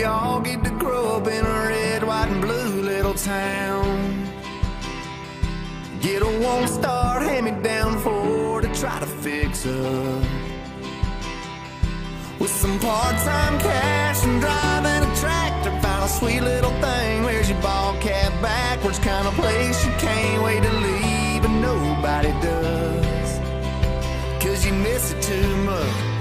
all get to grow up in a red, white, and blue little town. Get a one-star hand-me-down Ford to try to fix up, with some part-time cash and driving a tractor. Found a sweet little thing, wears your ball cap backwards, kind of place you can't wait to leave, but nobody does, 'cause you miss it too much.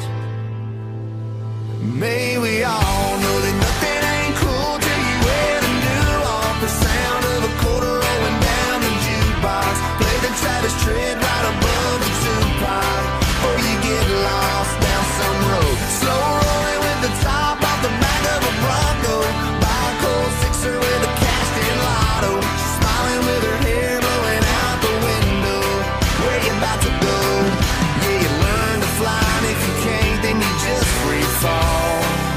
May we all know that nothing ain't cool till you wear the new off the sound of a quarter rolling down the jukebox. Play the Travis Tritt right above the Tupac, or you get lost down some road. Slow rolling with the top off the back of a Bronco. Buy a cold sixer with a cast-in lotto. She's smiling with her hair blowing out the window. Where you about to go? Yeah, you learn to fly, and if you can't, then you just free fall.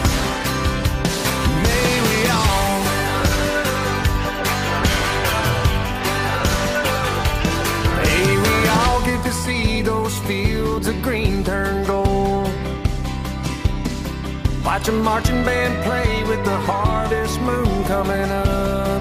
May we all get to see those fields of green turn gold. Watch a marching band play with the harvest moon coming up,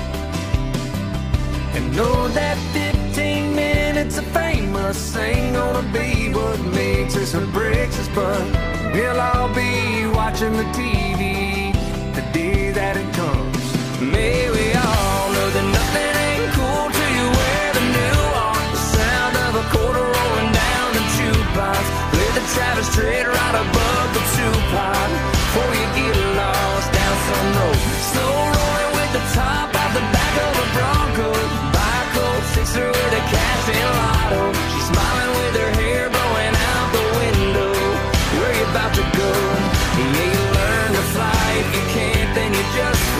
and know that 15 minutes of fame must ain't gonna be what makes us or breaks us, but we'll all be watching the TV the day that it comes. May we all know that nothing ain't cool till you wear the new off the sound of a quarter rolling down the jukebox. Play the Travis Tritt right above the Tupac, before you get lost down some road. Slow rolling with the top out the back of a Bronco. Buy a cold sixer with a cash-in lotto. She's smiling with her hair blowing out the window. Where you about to go? Yeah, you learn to fly. If you can't, then you just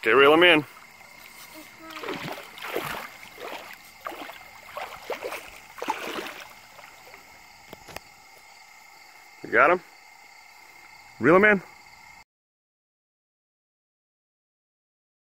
Okay, reel him in. You got him? Reel him in.